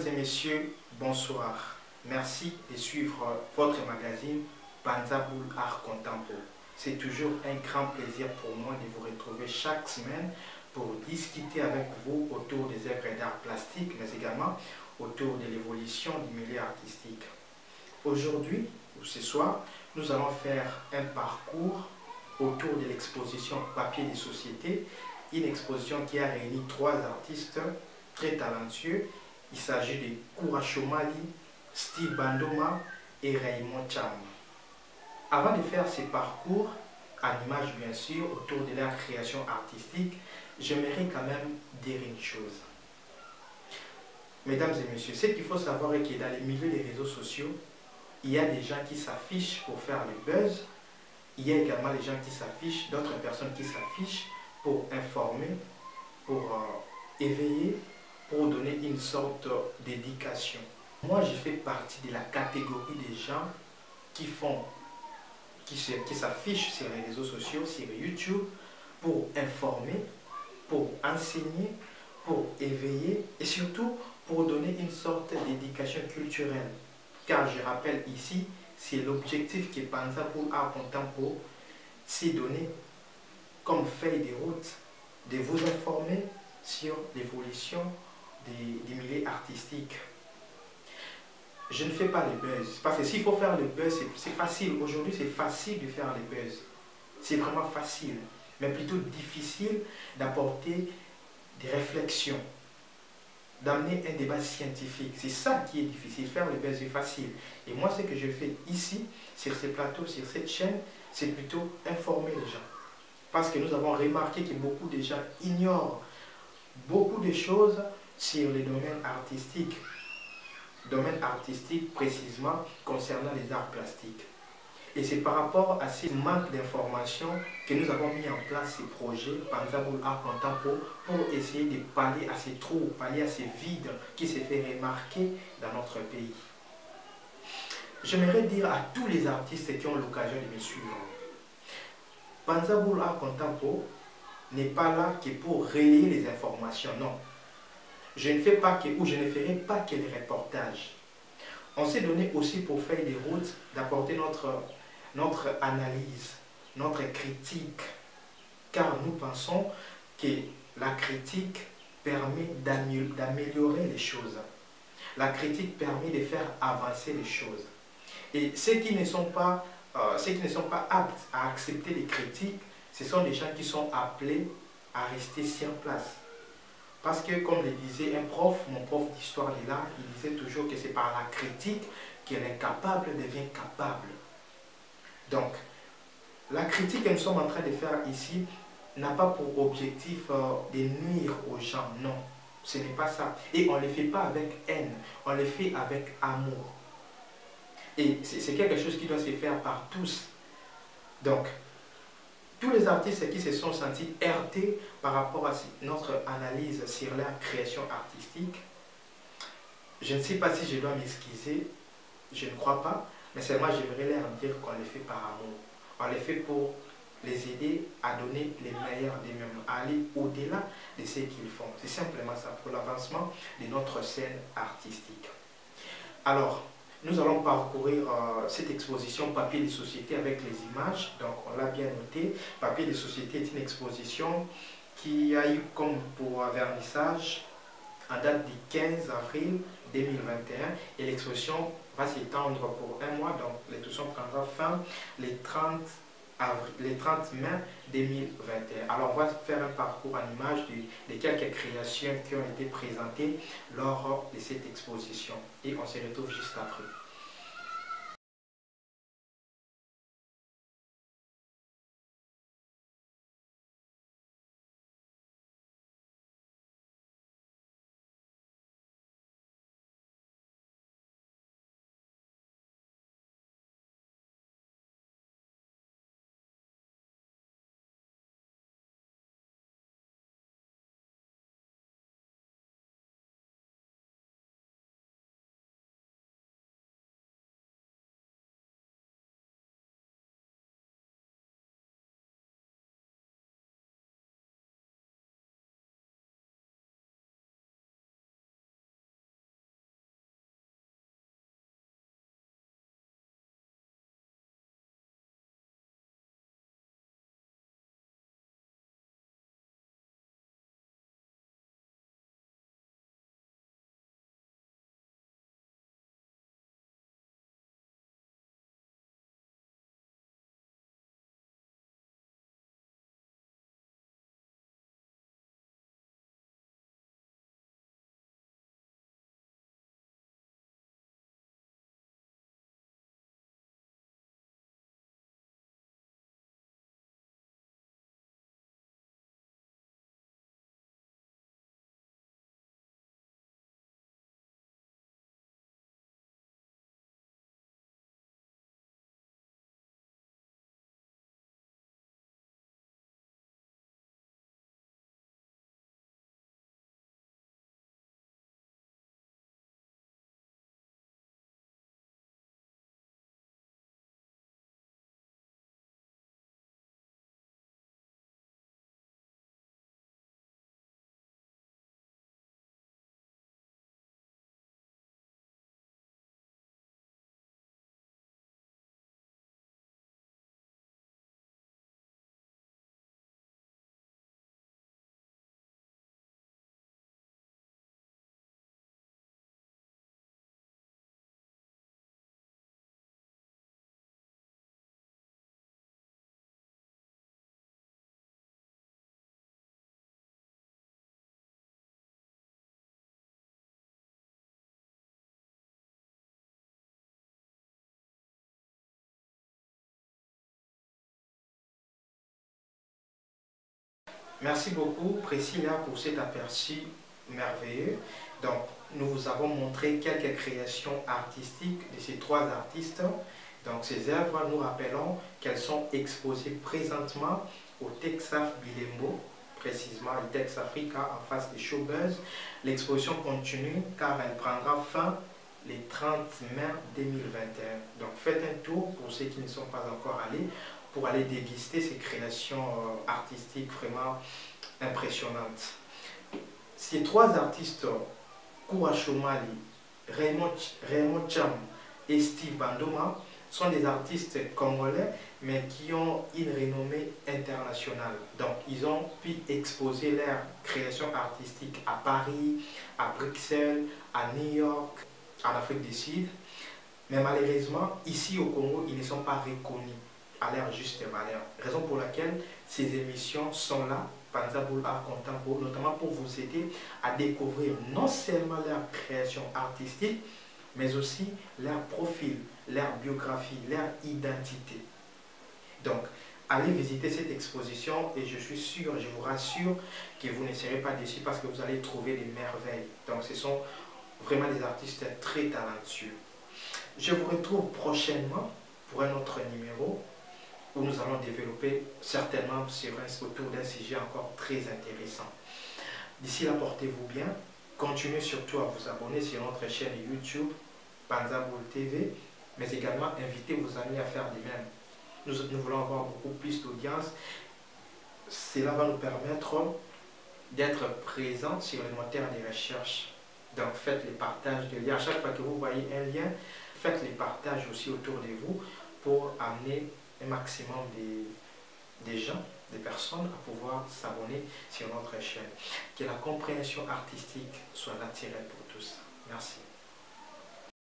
Mesdames et messieurs, bonsoir. Merci de suivre votre magazine Banzaboul Art Contempo. C'est toujours un grand plaisir pour moi de vous retrouver chaque semaine pour discuter avec vous autour des œuvres d'art plastique, mais également autour de l'évolution du milieu artistique. Aujourd'hui, ou ce soir, nous allons faire un parcours autour de l'exposition Papier des sociétés, une exposition qui a réuni trois artistes très talentueux. Il s'agit de Koura Chomali, Steve Bandoma et Raymond Cham. Avant de faire ces parcours, en images bien sûr, autour de leur création artistique, j'aimerais quand même dire une chose. Mesdames et messieurs, ce qu'il faut savoir est que dans les milieux des réseaux sociaux, il y a des gens qui s'affichent pour faire le buzz. Il y a également des gens qui s'affichent, d'autres personnes qui s'affichent pour informer, pour éveiller, pour donner une sorte d'éducation. Moi, je fais partie de la catégorie des gens qui s'affichent sur les réseaux sociaux, sur YouTube, pour informer, pour enseigner, pour éveiller et surtout pour donner une sorte d'éducation culturelle. Car je rappelle ici, c'est l'objectif que Banzaboul Art Contempo s'est donné comme feuille de route de vous informer sur l'évolution des milieux artistiques. Je ne fais pas le buzz, parce que s'il faut faire le buzz, c'est facile. Aujourd'hui, c'est facile de faire le buzz. C'est vraiment facile, mais plutôt difficile d'apporter des réflexions, d'amener un débat scientifique. C'est ça qui est difficile. Faire le buzz est facile. Et moi, ce que je fais ici, sur ces plateaux, sur cette chaîne, c'est plutôt informer les gens. Parce que nous avons remarqué que beaucoup de gens ignorent beaucoup de choses sur les domaines artistiques. Domaine artistique précisément concernant les arts plastiques. Et c'est par rapport à ce manque d'informations que nous avons mis en place ces projets Banzaboul Art Contempo pour essayer de pallier à ces trous, pallier à ces vides qui se fait remarquer dans notre pays. J'aimerais dire à tous les artistes qui ont l'occasion de me suivre, Banzaboul Art Contempo n'est pas là que pour relayer les informations, non. Je ne fais pas que, ou je ne ferai pas que les reportages. On s'est donné aussi pour faire des routes d'apporter notre analyse, notre critique. Car nous pensons que la critique permet d'améliorer les choses. La critique permet de faire avancer les choses. Et ceux qui ne sont pas aptes à accepter les critiques, ce sont des gens qui sont appelés à rester sur place. Parce que, comme le disait un prof, mon prof d'histoire de l'art, il disait toujours que c'est par la critique que l'incapable devient capable. Donc, la critique que nous sommes en train de faire ici n'a pas pour objectif de nuire aux gens, non. Ce n'est pas ça. Et on ne le fait pas avec haine, on le fait avec amour. Et c'est quelque chose qui doit se faire par tous. Donc, tous les artistes qui se sont sentis heurtés par rapport à notre analyse sur leur création artistique, je ne sais pas si je dois m'excuser, je ne crois pas, mais seulement j'aimerais leur dire qu'on le fait par amour. On le fait pour les aider à donner les meilleurs d'eux-mêmes, à aller au-delà de ce qu'ils font. C'est simplement ça, pour l'avancement de notre scène artistique. Alors, nous allons parcourir cette exposition Papier des sociétés avec les images. Donc, on l'a bien noté. Papier des sociétés est une exposition qui a eu comme pour vernissage en date du 15 avril 2021. Et l'exposition va s'étendre pour un mois. Donc, l'exposition prendra fin les 30 mai 2021. Alors, on va faire un parcours en images de quelques créations qui ont été présentées lors de cette exposition. Et on se retrouve juste après. Merci beaucoup Priscilla pour cet aperçu merveilleux. Donc, nous vous avons montré quelques créations artistiques de ces trois artistes. Donc, ces œuvres, nous rappelons qu'elles sont exposées présentement au Texaf Bilembo, précisément au Tex Africa en face des Showbuzz. L'exposition continue car elle prendra fin les 30 mai 2021. Donc, faites un tour pour ceux qui ne sont pas encore allés pour aller déguster ces créations artistiques vraiment impressionnantes. Ces trois artistes, Koura Chomali, Raymond Cham et Steve Bandoma, sont des artistes congolais, mais qui ont une renommée internationale. Donc, ils ont pu exposer leurs créations artistiques à Paris, à Bruxelles, à New York, en Afrique du Sud. Mais malheureusement, ici au Congo, ils ne sont pas reconnus à leur juste valeur. Raison pour laquelle ces émissions sont là, Panza Bull Art Contempo, notamment pour vous aider à découvrir non seulement leur création artistique, mais aussi leur profil, leur biographie, leur identité. Donc, allez visiter cette exposition et je suis sûr, je vous rassure que vous ne serez pas déçus parce que vous allez trouver des merveilles. Donc, ce sont vraiment des artistes très talentueux. Je vous retrouve prochainement pour un autre numéro où nous allons développer certainement autour d'un sujet encore très intéressant. D'ici là, portez-vous bien. Continuez surtout à vous abonner sur notre chaîne YouTube, Panza Bull TV, mais également invitez vos amis à faire de même. Nous voulons avoir beaucoup plus d'audience. Cela va nous permettre d'être présents sur les moteurs de recherche. Donc faites les partages de liens. À chaque fois que vous voyez un lien, faites les partages aussi autour de vous pour amener un maximum des gens, des personnes à pouvoir s'abonner sur notre chaîne. Que la compréhension artistique soit naturelle pour tous. Merci.